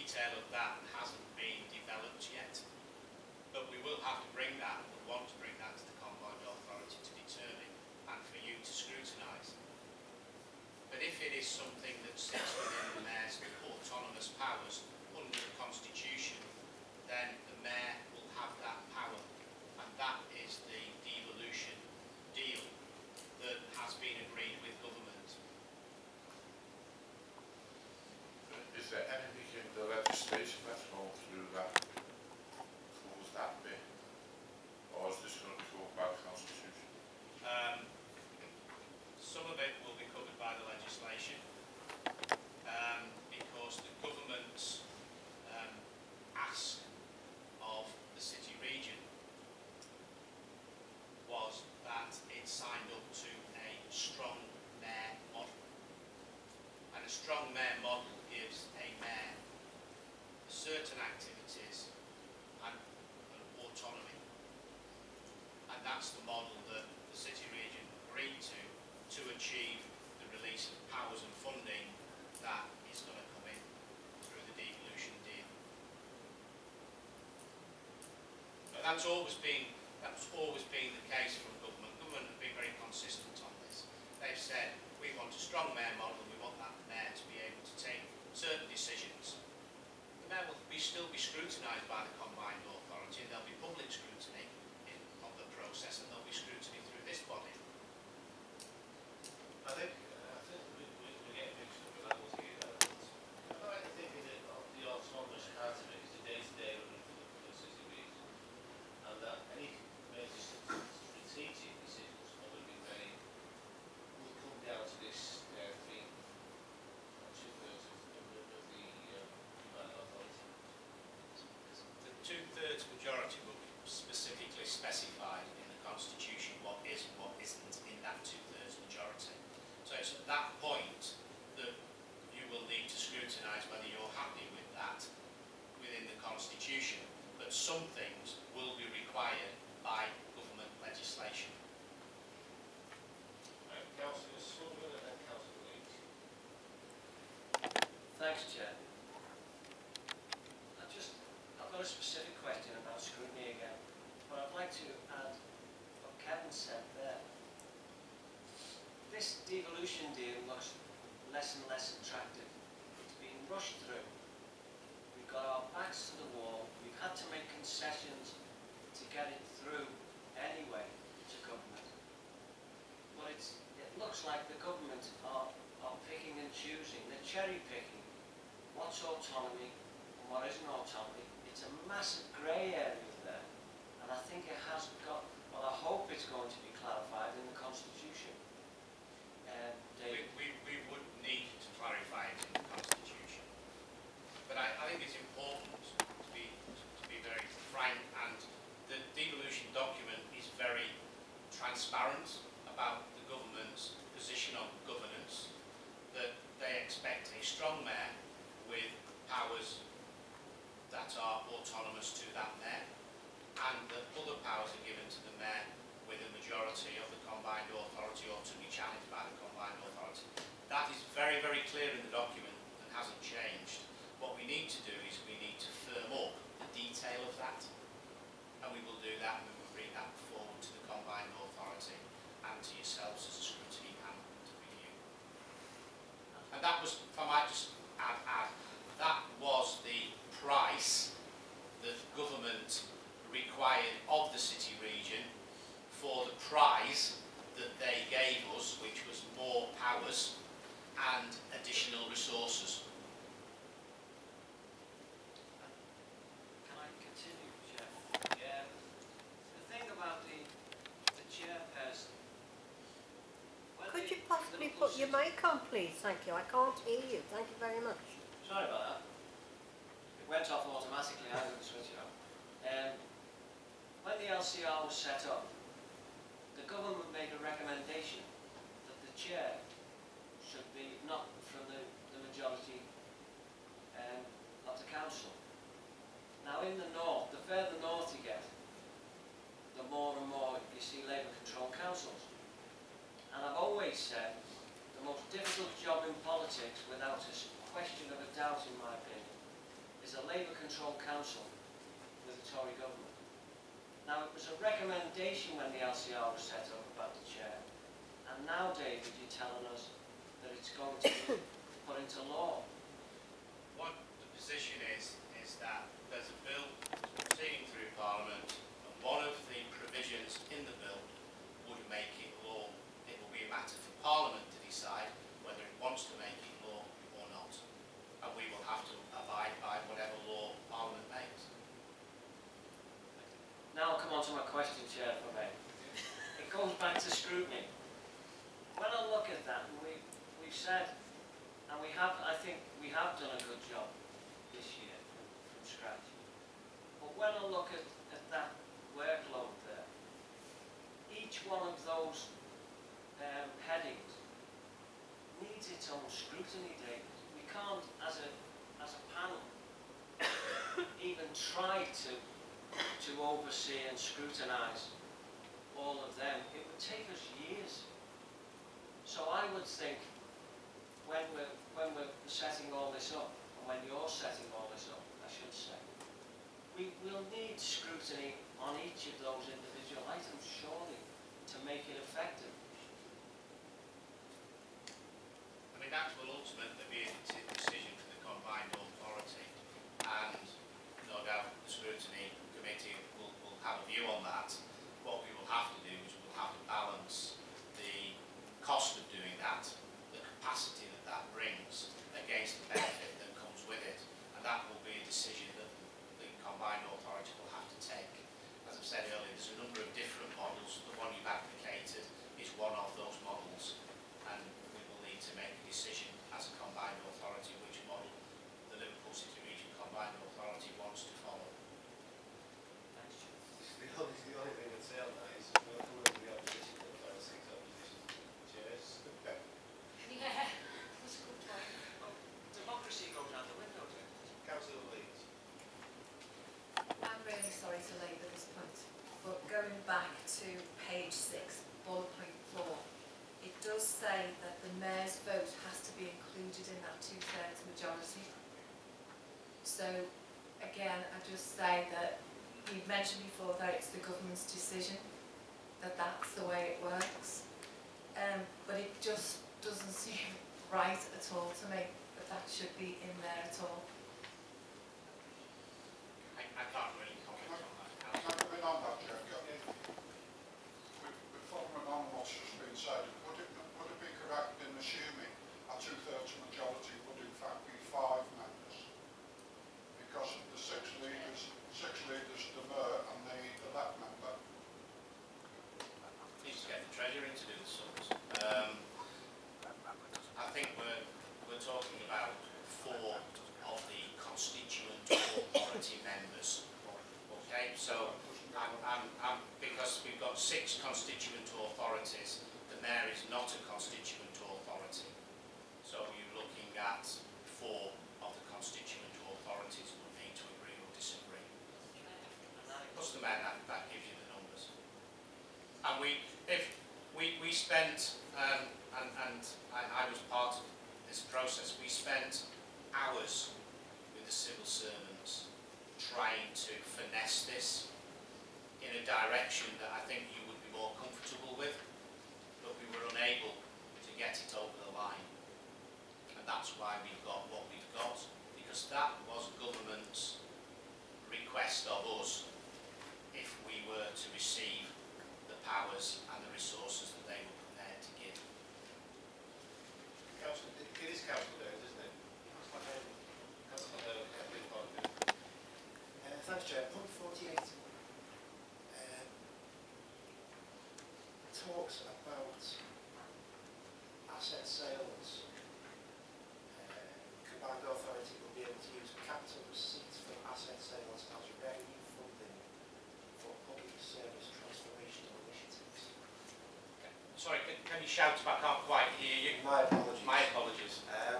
detail of that hasn't been developed yet, but we will have to bring that, we want to bring that to the Combined Authority to determine and for you to scrutinise. But if it is something that sits within the Mayor's autonomous powers under the Constitution, then the Mayor will have that power, and that is the devolution deal that has been agreed with government. Is there anything in the legislation that's going to do that, close that bit, or is this going to be covered by the Constitution? Some of it will be covered by the legislation, because the government's ask of the city region was that it signed up to a strong mayor model. And a strong mayor model gives a mayor certain activities and autonomy. And that's the model that the city region agreed to achieve the release of powers and funding that is going to come in through the devolution deal. But that's always been the case from government. Government have been very consistent on this. They've said we want a strong mayor model and we want that mayor to be able to take certain decisions. The mayor will still be scrutinised by the Combined Authority, and there'll be public scrutiny of the process, and there'll be scrutiny through this body. I think we're getting mixed up with levels here. I like to think that the autonomous part of it is the day-to-day running for the city region, and that any major strategic decisions will come down to this thing, 2/3 of the Combined Authority. The 2/3 majority will be specifically specified in the Constitution what is and what isn't in that 2/3 majority. So it's at that point that you will need to scrutinise whether you're happy with that within the Constitution. But some things will be required by government legislation. Councillor Sullivan and Councillor Leach. Thanks, Chair. I've got a specific question about scrutiny again, but I'd like to add what Kevin said there. This devolution deal looks less and less attractive. It's been rushed through. We've got our backs to the wall. We've had to make concessions to get it through anyway to government. But it looks like the government are picking and choosing. They're cherry picking what's autonomy and what isn't autonomy. It's a massive grey area there, and I think it hasn't got, well, I hope it's going to be clarified in the Constitution. We would need to clarify it in the Constitution. But I think it's important to be very frank, and the devolution document is very transparent about the government's position on governance, that they expect a strong mayor with powers that are autonomous to that mayor, and that other powers are given to the mayor with a majority of the Combined Authority or to be challenged by the Combined Authority. That is very, very clear in the document and hasn't changed. What we need to do is we need to firm up the detail of that, and we will do that, and we will bring that forward to the Combined Authority and to yourselves as a scrutiny panel to review. And that was, if I might just add, that was the price that government required of the city region for the prize that they gave us, which was more powers and additional resources. Can I continue, Chair? Yeah. The thing about the chairperson. Could you possibly put your mic on, please? Thank you. I can't hear you. Thank you very much. Sorry about that. It went off automatically. I didn't switch it on. When the LCR was set up, the government made a recommendation that the chair should be not from the majority of the council. Now in the north, the further north you get, the more and more you see Labour-controlled councils. And I've always said the most difficult job in politics, without a question of a doubt in my opinion, is is a Labour-controlled council with a Tory government. Now, it was a recommendation when the LCR was set up about the chair, and now, David, you're telling us that it's going to be put into law. What the position is that there's a bill proceeding through Parliament, and one of the provisions in the bill would make it law. It will be a matter for Parliament to decide whether it wants to make it law or not, and we will have to abide by whatever law Parliament makes. Now I'll come on to my question, Chair, for me. It goes back to scrutiny. When I look at that, we've said, and I think we have done a good job this year from scratch. But when I look at that workload there, each one of those headings needs its own scrutiny, David. We can't, as a panel, even try to oversee and scrutinise all of them. It would take us years. So I would think, when we're setting all this up, and when you're setting all this up, I should say, we will need scrutiny on each of those individual items, surely, to make it effective. I mean, that will ultimately be a decision for the combined authority, and no doubt the scrutiny committee will have a view on that. What we will have to do is we'll have to balance the cost of doing that, the capacity that brings, against the benefit that comes with it, and that will be a decision that the combined authority will have to take. As I've said earlier, there's a number of different models. The one you've advocated is one of those models, and we will need to make a decision as a combined authority which model the Liverpool City Region Combined Authority wants to follow. The only thing I'd say on that is welcome to the opposition to the 6 opposition chairs. Yeah, that's a good point. Well, democracy goes out the window, too. Councillor Leeds. I'm really sorry to labour this point, but going back to page 6, bullet point 4, it does say that the mayor's vote has to be included in that 2/3 majority. So, again, I just say that we've mentioned before that it's the government's decision, that that's the way it works. But it just doesn't seem right at all to me that should be in there at all. I can't really comment on that. Can I come in on that, Jeff? With following on what's just been said, would it be correct in assuming a 2/3 majority would in fact be 5 members? Because of the 6 leaders, the mayor and the elect member. Needs to get the Treasury to do the sums. I think we're talking about 4 of the constituent authority members. Okay, so because we've got 6 constituent authorities, the mayor is not a constituent authority. So you're looking at 4 of the constituent authorities would need to agree or disagree. Plus the mayor, that gives you the numbers. And we spent, and I was part of this process, we spent hours with the civil servants trying to finesse this in a direction that I think you would be more comfortable with, but we were unable to get it over the line. And that's why we've got what we've got, because that was government's request of us if we were to receive the powers and the resources that they were prepared to give. It is Councillor Davis, isn't it? Councillor Davis, thanks, Chair. Point 48 talks about asset sales. Combined authority will be able to use capital receipts from asset sales as revenue funding for public service transformational initiatives. Sorry, can you shout back? I can't quite hear you. My apologies. My apologies.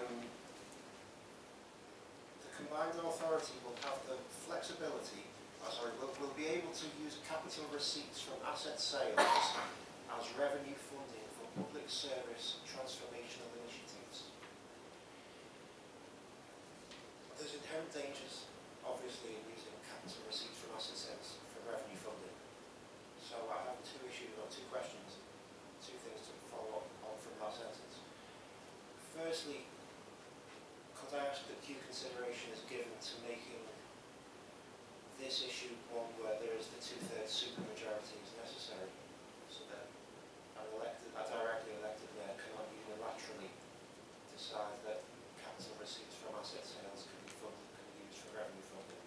The combined authority will have the flexibility, will be able to use capital receipts from asset sales as revenue funding for public service transformational initiatives. There's inherent dangers this issue one where there is the two-thirds supermajority is necessary, so that a directly elected mayor cannot unilaterally decide that capital receipts from asset sales can be used for revenue funding.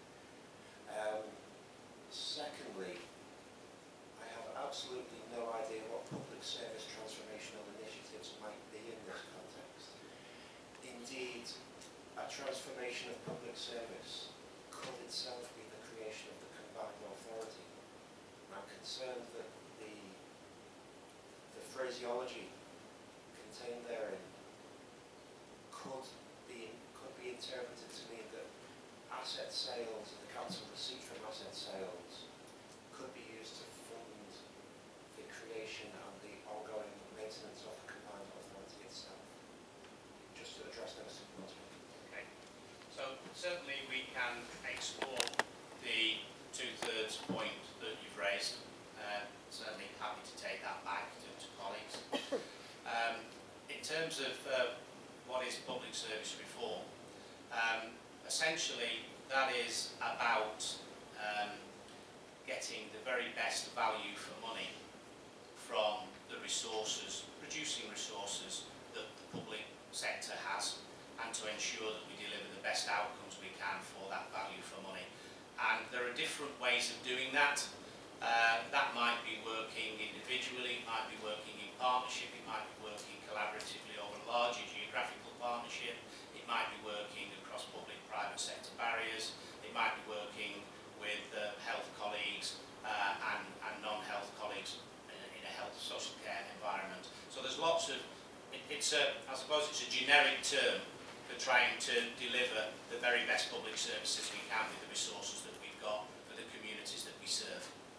Secondly, I have absolutely no idea what public service transformational initiatives might be in this context. Indeed, a transformation of public service could itself be the creation of the combined authority. I'm concerned that the phraseology contained therein could be interpreted to mean that asset sales and the capital receipt from asset sales could be used to fund the creation and the ongoing maintenance of the combined authority itself. Just to address those two points. Okay. So certainly we can explore the two-thirds point that you've raised. Certainly happy to take that back to colleagues. In terms of what is public service reform, essentially that is about getting the very best value for money from the resources, producing resources that the public sector has, and to ensure that we deliver the best outcomes we can for that value for money. And there are different ways of doing that. That might be working individually, it might be working in partnership, it might be working collaboratively over a larger geographical partnership, it might be working across public-private sector barriers, it might be working with health colleagues and non-health colleagues in a health social care environment. So there's lots of, I suppose it's a generic term for trying to deliver the very best public services we can with the resources that we've got for the communities that we serve.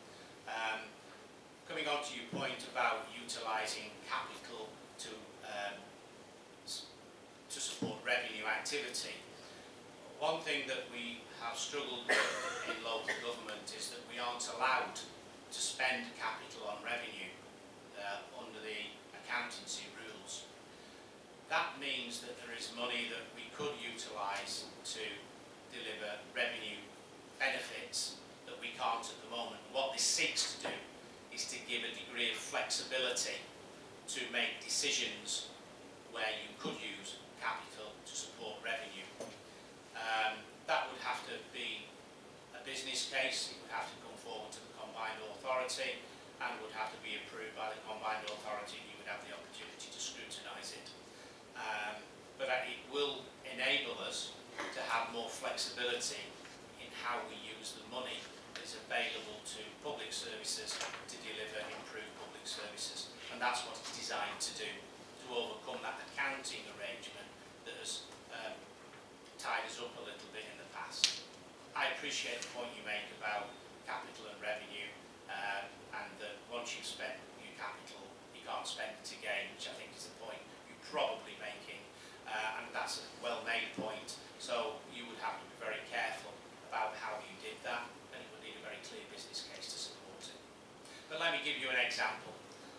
Coming on to your point about utilising capital to support revenue activity, one thing that we have struggled with in local government is that we aren't allowed to spend capital on revenue under the accountancy rules. That means that there is money that we could utilise to deliver revenue benefits that we can't at the moment. What this seeks to do is to give a degree of flexibility to make decisions where you could use capital to support revenue. That would have to be a business case, it would have to come forward to the combined authority and would have to be approved by the combined authority, and you would have the opportunity to scrutinise it. But it will enable us to have more flexibility in how we use the money that is available to public services to deliver improved public services. And that's what it's designed to do, to overcome that accounting arrangement that has tied us up a little bit in the past. I appreciate the point you make about capital and revenue, and that once you've spent your capital, you can't spend it again, which I think is the point you're probably making, and that's a well-made point. So you would have to be very careful about how you did that, and it would need a very clear business case to support it. But let me give you an example.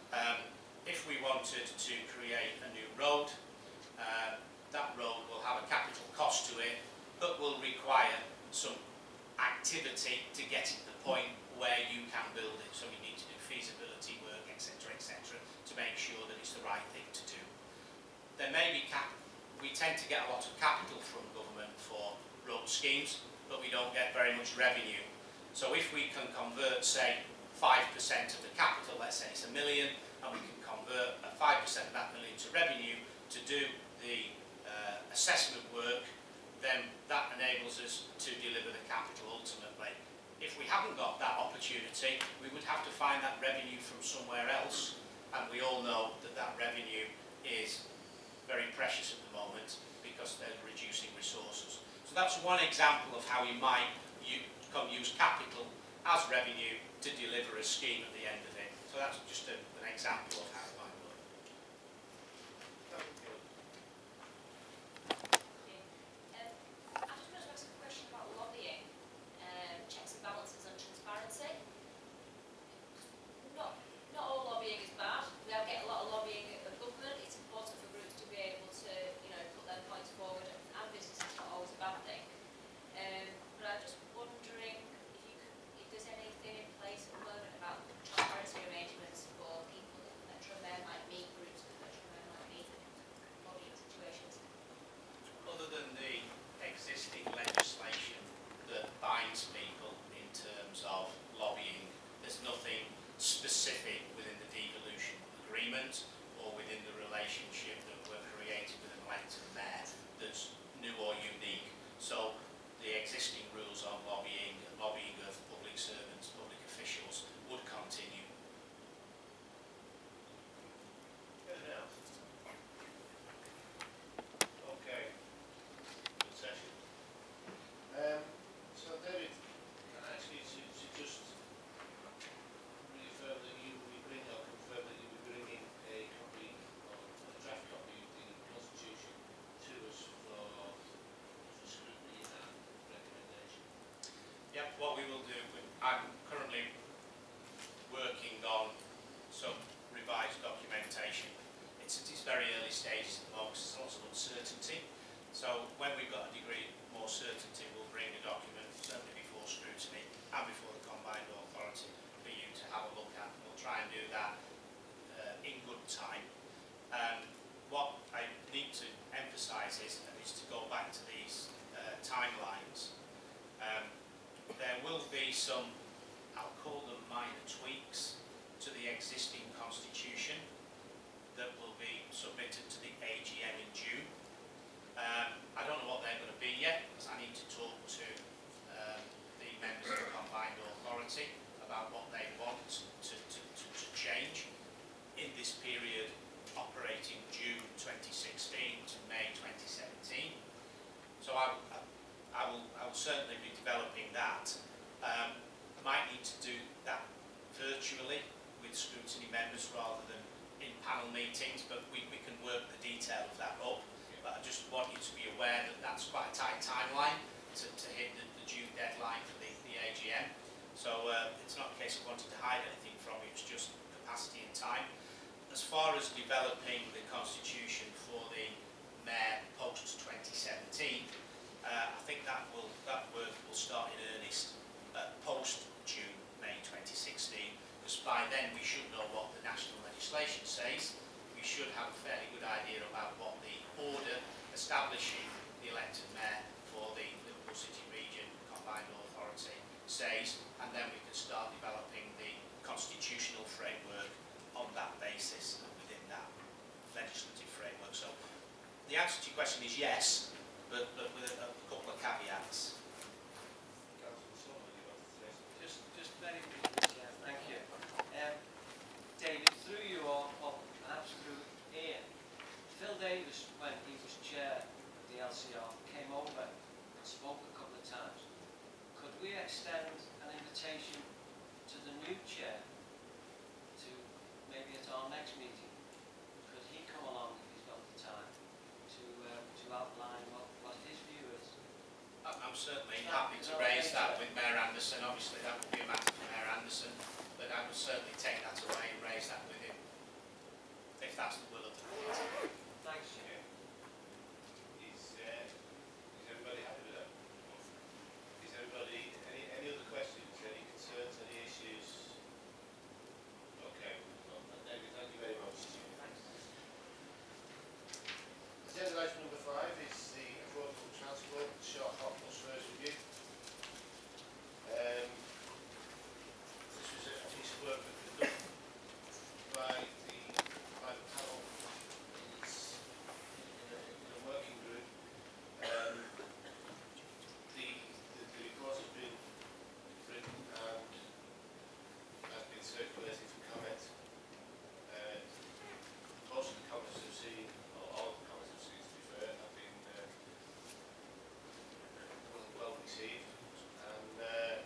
If we wanted to create a new road, that road will have a capital cost to it, but will require some activity to get it to the point where you can build it. So you need to do feasibility work, etc., to make sure that it's the right thing to do. There may be we tend to get a lot of capital from government for road schemes, but we don't get very much revenue. So if we can convert, say, 5% of the capital, let's say it's £1 million, and we can convert 5% of that million to revenue to do the assessment work, then that enables us to deliver the capital ultimately. If we haven't got that opportunity, we would have to find that revenue from somewhere else, and we all know that that revenue is very precious at the moment because they're reducing resources. So that's one example of how you might use capital as revenue to deliver a scheme at the end of it. So that's just an example of how it might work. I just wanted to ask a question about lobbying, checks and balances and transparency. Not all lobbying is bad. We don't get a lot of lobbying of government. It's important for groups to be able to, put their points forward, and business is not always a bad thing. But I'm just wondering what we will do, I'm currently working on some revised documentation. It's at its very early stages at the moment, there's lots of uncertainty. So when we've got a degree more certainty, we'll bring a document, certainly before scrutiny and before the Combined Authority, for you to have a look at. We'll try and do that in good time. What I need to emphasise is to go back to these timelines. There will be some, I'll call them minor tweaks to the existing constitution that will be submitted to the AGM in June. I don't know what they're going to be yet, because I need to talk to the members of the Combined Authority about what they want to change in this period operating June 2016 to May 2017. So I will certainly be developing that. I might need to do that virtually with scrutiny members rather than in panel meetings, but we can work the detail of that up. But I just want you to be aware that that's quite a tight timeline to hit the June deadline for the AGM. So it's not a case of wanting to hide anything from you, it's just capacity and time. As far as developing the constitution for the Mayor post-2017, I think that work will start in earnest post-June, May 2016, because by then we should know what the national legislation says. We should have a fairly good idea about what the order establishing the elected Mayor for the Liverpool City Region Combined Authority says, and then we can start developing the constitutional framework on that basis and within that legislative framework. So the answer to your question is yes, but with a couple of caveats. Just very briefly, yeah, thank you. David, through you or perhaps through Ian, Phil Davis, when he was chair of the LCR, came over and spoke a couple of times. Could we extend an invitation to the new chair to maybe at our next meeting? Could he come along if he's got the time to outline what his view is? I'm certainly happy to raise that with Mayor Anderson. Obviously that would be a matter for Mayor Anderson, but I would certainly take that away and raise that with him, if that's the will of the board. Thanks, Chair. Is everybody happy with that? Is everybody, any other questions, any concerns, any issues? Okay, well, David, thank you very much. Thanks. Agenda item number 5 is the affordable transport short hop bus fares review. This was a piece of work that was done by the panel. It's in a working group. The report has been written and has been circulated for comment. Most of the comments I've seen, or all of the comments I've seen, to be fair, have been well received, and I'd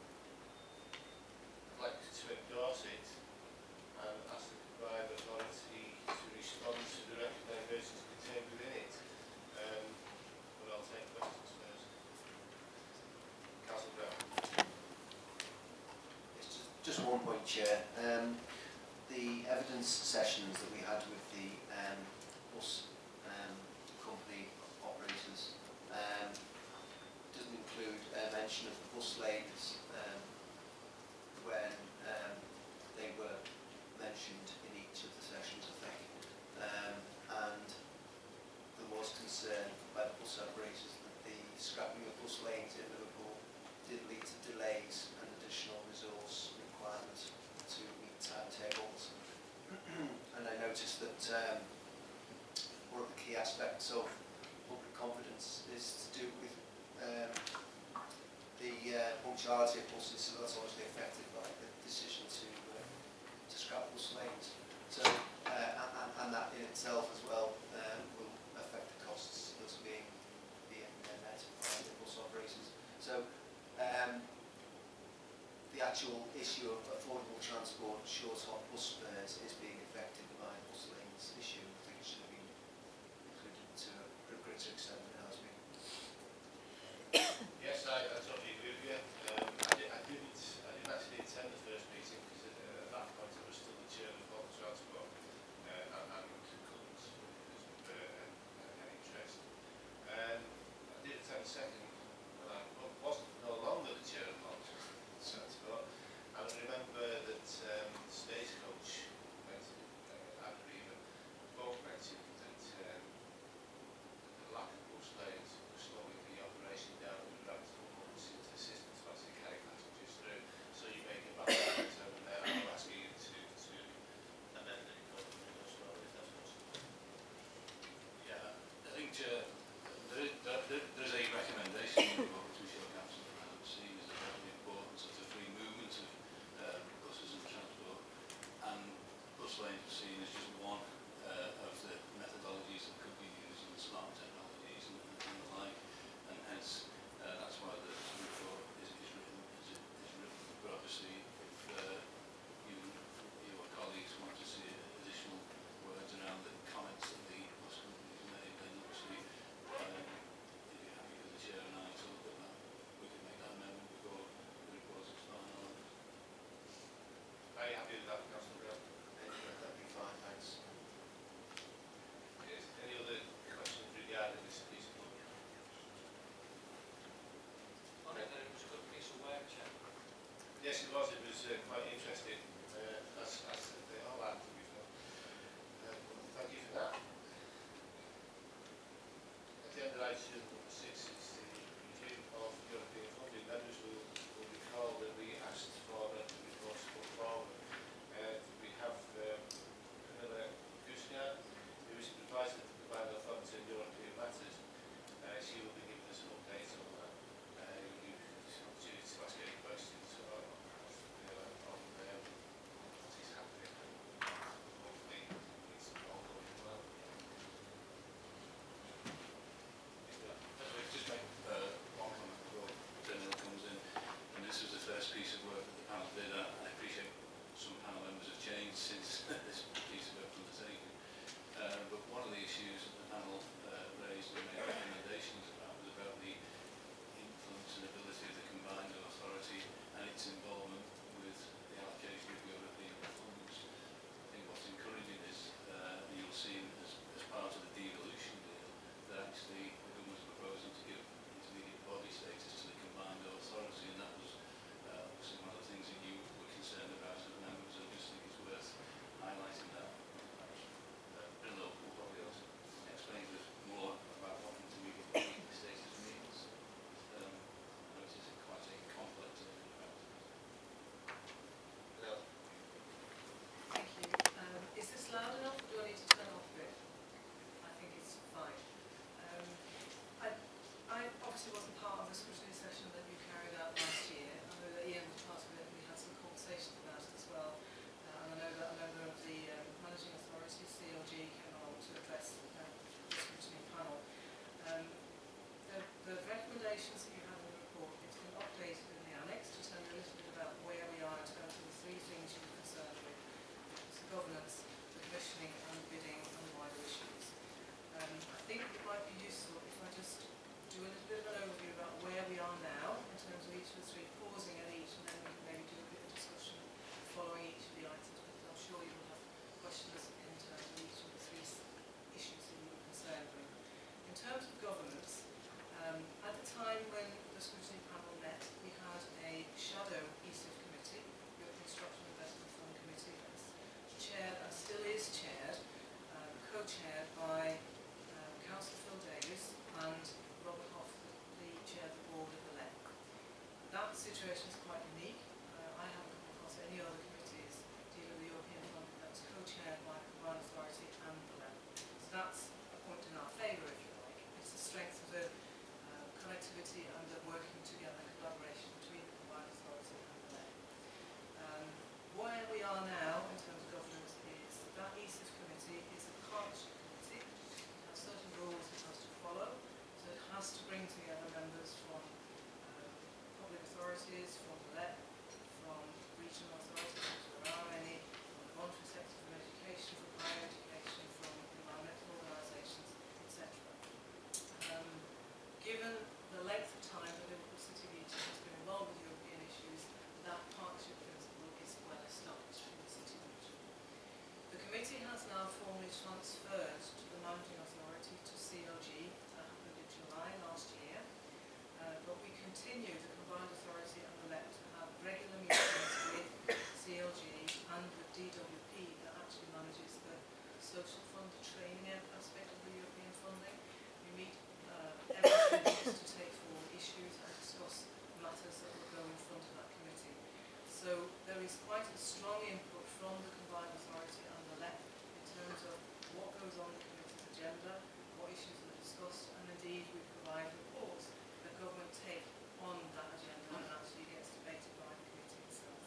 like to endorse it and ask the Combined Authority to respond to the recommendations contained within it. But I'll take questions first. Councillor Brown. It's just one point, Chair. The evidence sessions that we had with the bus company operators doesn't include a mention of the bus lanes when they were mentioned in each of the sessions, I think. And there was concern by the bus operators that the scrapping of bus lanes in Liverpool did lead to delays and additional resource requirements to meet timetables. And I noticed that one of the key aspects of public confidence is to do with the punctuality of buses, so that's obviously affected by the decision to scrap bus lanes. So, and that in itself as well will affect the costs that's being met by the bus operators. So, the actual issue of affordable transport, short hop bus fares, is being affected by bus lanes issue. I think it should have been included to a greater extent than it has been. Yes, I totally agree with you. partnership committee. It has certain rules it has to follow. So it has to bring together members from public authorities, from the LEP, from regional authorities, if there are any, from the voluntary sector, from education, from higher education, from environmental organisations, etc. Given the length of time that Liverpool City Region has been involved with European issues, that partnership principle is well established in the City Region. The committee has now formally transferred to the Managing Authority to CLG. That happened in July last year. But we continue, the Combined Authority and the LEP, to have regular meetings with CLG and with DWP that actually manages the social fund training aspect of the European funding. We meet every 2 weeks to take forward issues and discuss matters that will go in front of that committee. So there is quite a strong input from the Combined Authority and the LEP in terms of what goes on the committee's agenda, what issues are discussed, and indeed we provide reports that government take on that agenda and actually gets debated by the committee itself.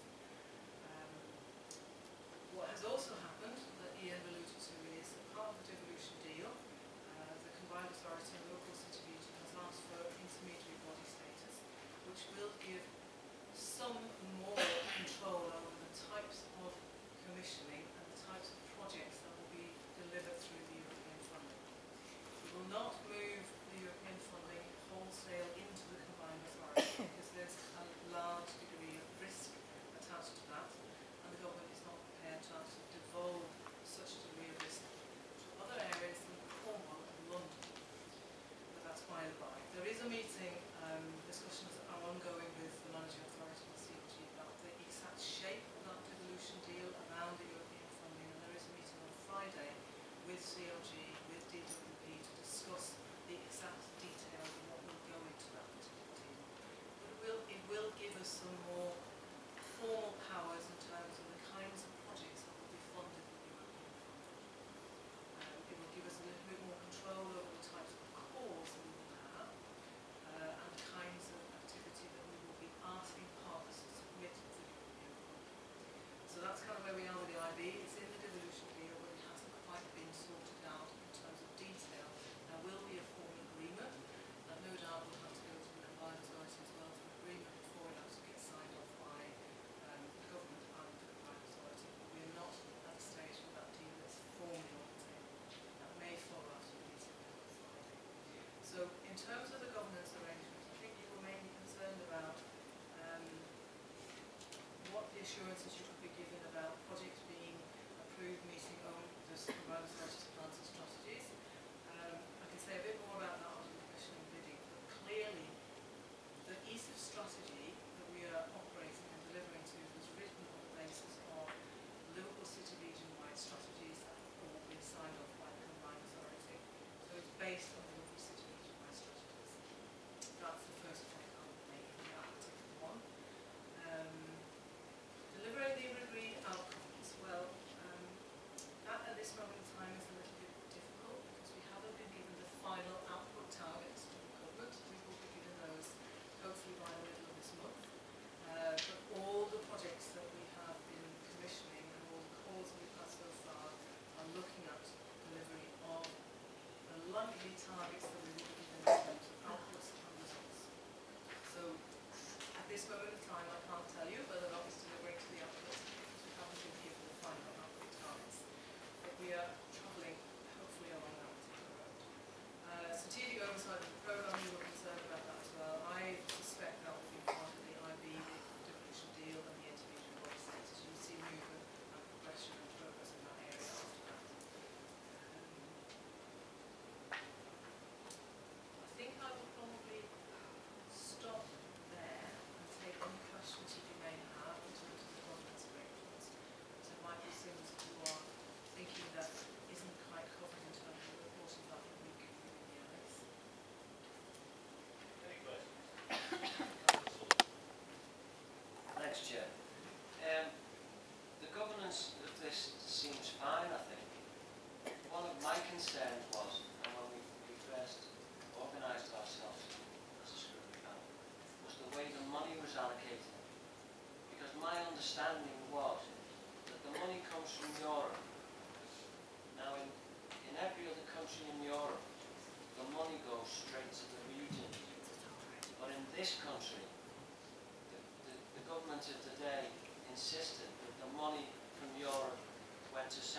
What has also happened, that Ian alluded to, is that part of the devolution deal, the Combined Authority and Local City Region has asked for intermediary body status, which will give some more control over the types of commissioning and the types of projects that will be delivered through the European funding. We will not move the European funding wholesale into the Combined Authority because there's a large degree of risk attached to that, and the government is not prepared to actually devolve such a degree of risk to other areas than Cornwall and London. But that's by the by. There is a meeting, discussions are ongoing with the Managing Authority and CLG about the exact shape of that devolution deal around the European funding, and there is a meeting on Friday with CLG, with DWP to discuss the exact details of what will go into that particular deal. But it will give us some more formal powers in terms of the kinds of projects that will be funded with European funding. It will give us a little bit more control over the types of calls that we will have and the kinds of activity that we will be asking partners to submit to the European funding. So that's kind of where we are with the IB. It's in the devolution deal, but it hasn't quite been sorted out in terms of detail. There will be a formal agreement that no doubt will have to go to the Combined Authority as well for agreement before it actually gets signed off by the government and the Combined Authority. But we are not at the stage where that deal is formally on the table. That may follow after the meeting on Friday. So in terms of the governance arrangements, I think you were mainly concerned about what the assurances you could be given about projects being approved, meeting the Combined Authority's plans and strategies. I can say a bit more about that on the commissioning bidding, but clearly the ESIF strategy that we are operating and delivering to was written on the basis of Liverpool City Region-wide strategies that have all been signed off by the Combined Authority. So it's based on Liverpool City Region-wide strategies. That's the first point I would make in that particular one. Delivering the agreed outcomes, well, that at this moment in time is a little bit difficult because we haven't been given the final output targets from the government. We will be given those hopefully by the middle of this month. But all the projects that we have been commissioning and all the calls that we've had so far are looking at delivery of the likely targets that we will be given in terms of outputs and results. So at this moment in time, I can't tell you whether or not it's delivering to the outputs because we haven't been given the final output targets. But we are travelling, hopefully, along that particular road. Strategic oversight of the programme, we were concerned about that as well. I suspect that will be part of the IB, the devolution deal and the intermediary body status. You'll see movement and progression and progress in that area after that. I think I will probably stop there and take any questions that you may have in terms of the governance arrangements. So there might be things that you are thinking that isn't quite covered in terms of the reporting that we've given you in the eyes. Any questions? Thanks, Chair. The governance of this seems fine, I think. One of my concerns was, and when we first organised ourselves as a scrutiny panel, was the way the money was allocated. Because my understanding was that the money comes from Europe. Now, in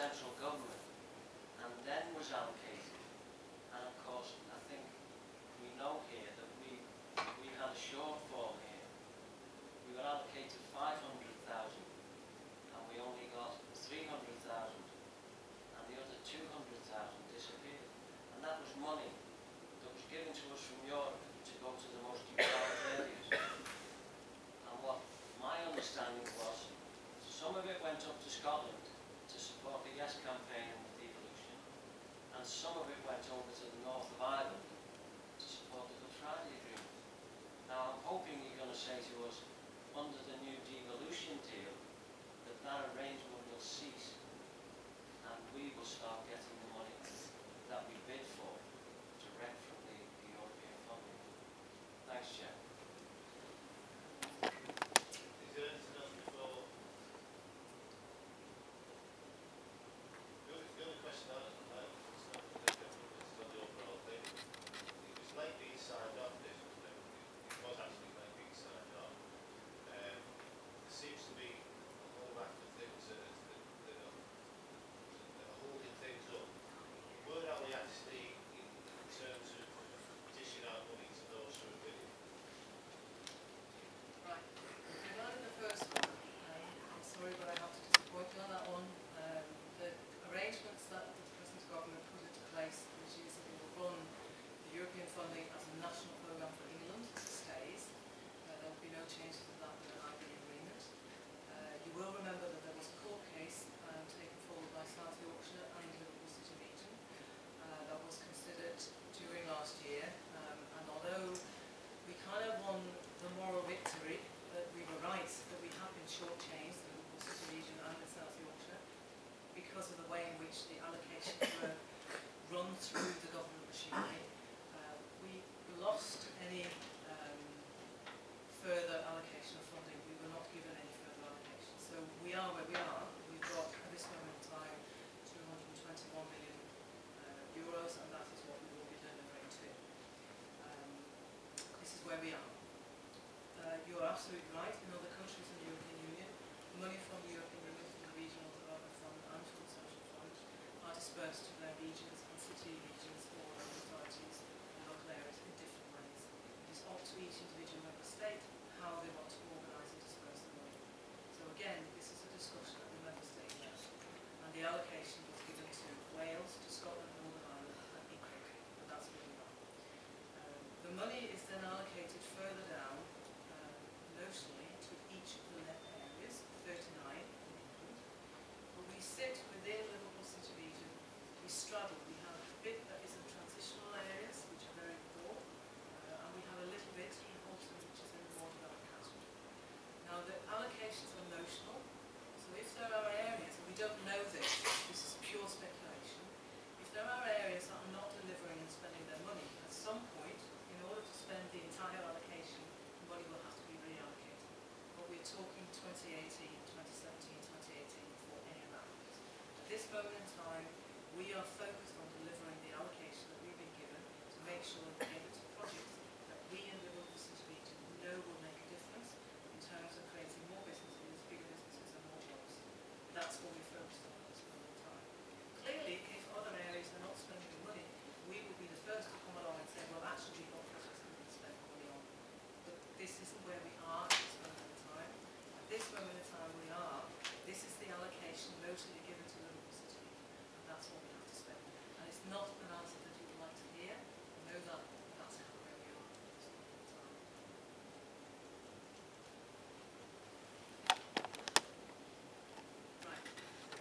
central government and then was allocated. And of course, I think we know here that we had a shortfall here. We were allocated 500,000 and we only got 300,000 and the other 200,000 disappeared. And that was money that was given to us from Europe to go to the most deprived areas. And what my understanding was, some of it went up to Scotland to support the Yes campaign and the devolution, and some of it went over to the north of Ireland to support the Good Friday Agreement. Now I'm hoping you're going to say to us, under the new devolution deal, that that arrangement will cease and we will start getting the money that we bid for direct from the European funding. Thanks, Chair. Is there anything else before? The only question I have is not on the overall thing. It was late being signed off, this wasn't it? It was actually late being signed off. There seems to be a whole raft of things that are holding things up. Where are we actually in terms of dishing out money to those who are bidding? Right. Regarding the first one, I'm sorry but I have to disappoint you on that one. The arrangements that the present government put into place, which is that it will run the European funding as a national programme for England, stays. There will be no changes to that with an IB agreement. You will remember that there was a court case taken forward by South Yorkshire and Liverpool City Region that was considered during last year, and although we kind of won the moral victory that we were right, that we have been shortchanged, the Liverpool City Region and in South Yorkshire, because of the way in which the allocations were run through the government machinery. We lost any further allocation of funding. We were not given any further allocation. So we are where we are. We've got, at this moment in time, 221 million euros, and that is what we will be delivering to. This is where we are. You are absolutely right. In other countries in the European Union, money from the European Union, from the Regional Development Fund and from the Social Fund are dispersed to their regions and city regions or local authorities and local areas in different ways. It is up to each individual member state how they want to organise and disperse the money. So again, this is a discussion at the member state level, and the allocation was given to Wales, to Scotland, Northern Ireland and England, and that's where we are. The money is then allocated further down, notionally, to each of the areas, 39 in England. But we sit within Liverpool City Region, we straddle, we have a bit that is in transitional areas, which are very poor, and we have a little bit in Bolton, which is in the more developed catchment. Now the allocations are notional, so if there are areas, and we don't know this is pure speculation, if there are areas that are not delivering and spending their money, at some point, in order to spend the entire allocation, the money will have to be reallocated. But we're talking 2018, 2017, 2018 before any of that happens. At this moment in time, we are focused on delivering the allocation that we've been given to make sure that we give it to projects that we in the Liverpool City Region know will make a difference in terms of creating more businesses, bigger businesses and more jobs. That's what we're focused on at this moment in time. Clearly, if other areas are not spending the money, we will be the first to come along and say, well, actually, we've got projects that we can spend money on. But this isn't where we are at this moment in time. At this moment in time we are, this is the allocation notably given to Liverpool City, and that's what we have to spend. And it's not an answer that you would like to hear. I know that, but that's kind of where we are at this moment in time. Right.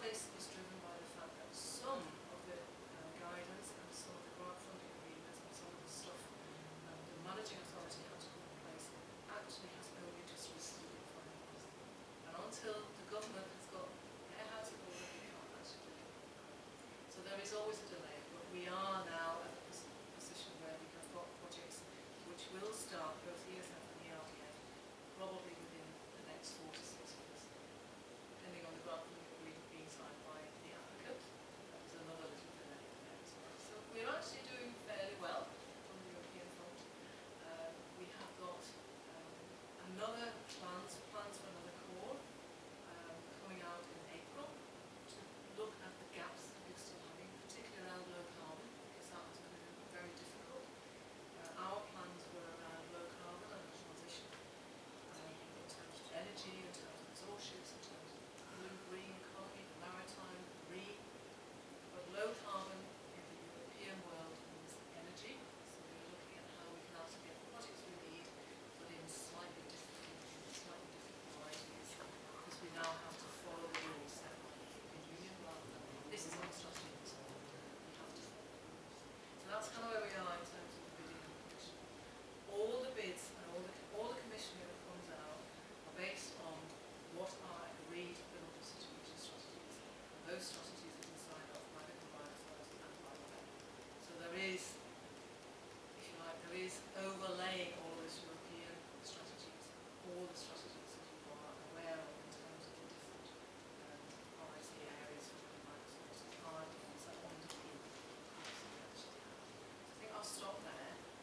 this is driven by the fact that some of the guidance and some of the grant funding agreements and some of the stuff the managing authority had to put in place actually has only just recently been finalised. And until the government has got their house in order, we can't actually do it. So there is always a delay, but we are now at a position where we have got projects which will start, both the ESF and the RDF, probably within the next 4 to 6 years, depending on the grant funding agreement being signed by the applicant. There's another little delay there as well. So we're actually doing fairly well on the European front. We have got another plans for another core coming out in April to look at the gaps that we're still having, particularly around low carbon, because that has been very difficult. Our plans were around low carbon and the transition in terms of energy, in terms of resources, in terms of blue green economy, the maritime, marine. But low carbon in the European world means energy, so we're looking at how we can actually get the projects we need, but in slightly different varieties, because we now have to follow the rules set by the European Union rather than this is our strategy, so we have to follow the rules. So that's kind of where we are in terms of the bidding and commissioning. All the bids and all the commissioning that comes out are based on what are agreed Liverpool City Region strategies. And those strategies have been signed off by the combined authority and by the Mann. So there is, if you like, there is overlaying all those European strategies, all the strategies that you are aware of in terms of the different policy areas for the combined authority are the ones that underpin the policy we actually have. So I think I'll stop there.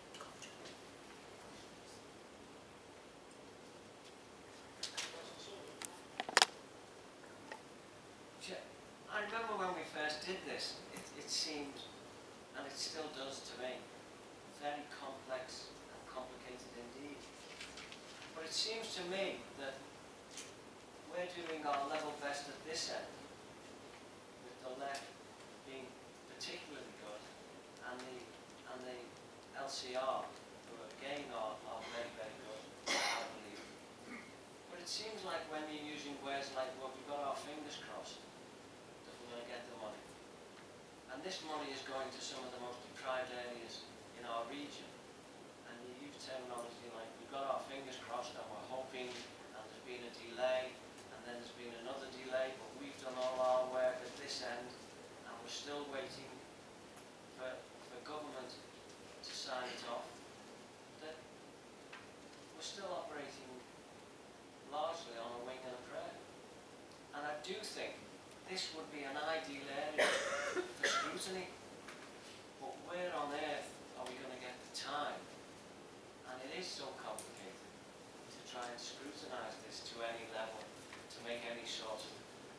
I remember when we first did this, it seemed, and it still does to me, very complex and complicated indeed. But it seems to me that we're doing our level best at this end, with the left being particularly good, and the LCR, who again are very, very good, I believe. But it seems like when you're using words like, well, we've got our fingers crossed that we're going to get the money. And this money is going to some of the most deprived areas in our region. And you use terminology like, we've got our fingers crossed and we're hoping, and there's been a delay, and then there's been another delay, but we've done all our work at this end, and we're still waiting for government to sign it off. That we're still operating largely on a wing and a prayer. And I do think this would be an ideal area for scrutiny. But where on earth are we going to get the time? And it is so complicated to try and scrutinise this to any level, to make any sort of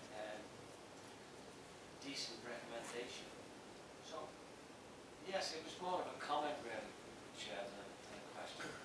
decent recommendation. So, yes, it was more of a comment really, Chair, than a question.